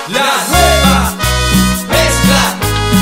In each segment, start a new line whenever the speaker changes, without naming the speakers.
La nueva mezcla.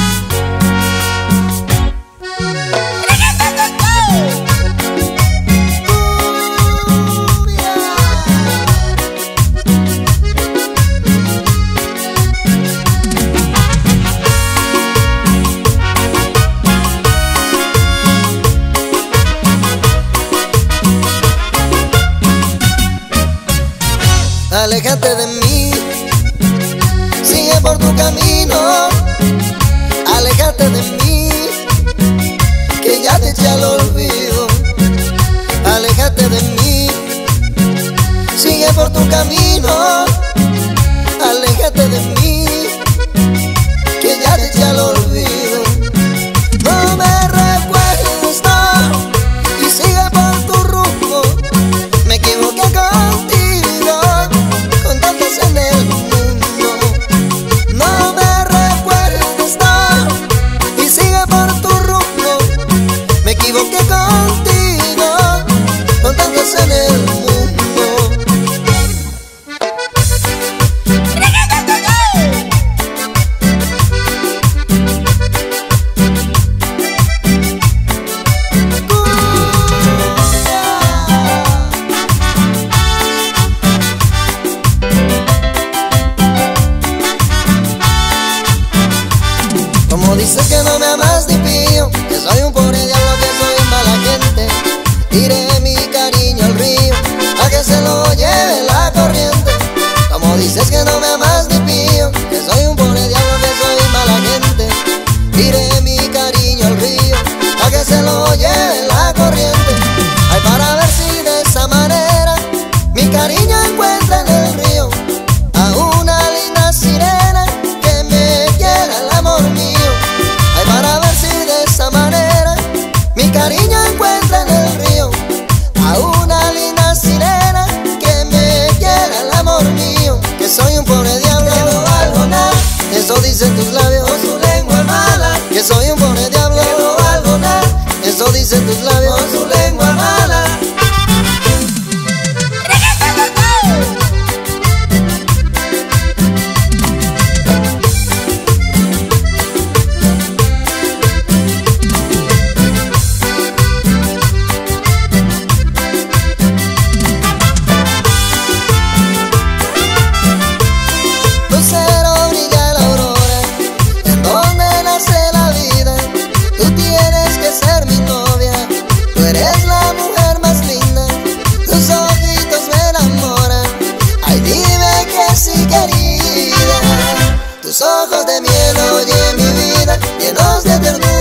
Aléjate de mí, sigue por tu camino. Aléjate de mí, que ya te eché al olvido. Aléjate de mí, sigue por tu camino. Aléjate de mí, que ya te eché al olvido. No me recuerdes, no, y sigue por tu rumbo. Me equivoqué contigo. Como dices que no me amas ni pío, que soy un pobre diablo, que soy mala gente. Tiré mi cariño al río, a que se lo lleve la corriente. Como dices que no me amas ni pío, que soy un pobre diablo, que soy mala gente. Tiré mi cariño al río, a que se lo lleve la corriente. Ay, para ver si de esa manera mi cariño encuentra en el río a una linda sirena que me quiera el amor mío. Para ver si de esa manera mi cariño encuentra en el río a una linda sirena que me quiera el amor mío. Que soy un pobre diablo, que no valgo nada, eso dicen tus labios, con su lengua mala. Que soy un pobre diablo, que no valgo nada, eso dicen tus labios, con su lengua mala. Eres la mujer más linda, tus ojitos me enamoran. Ay, dime que sí, querida. Tus ojos de miel, oye mi vida, llenos de ternura.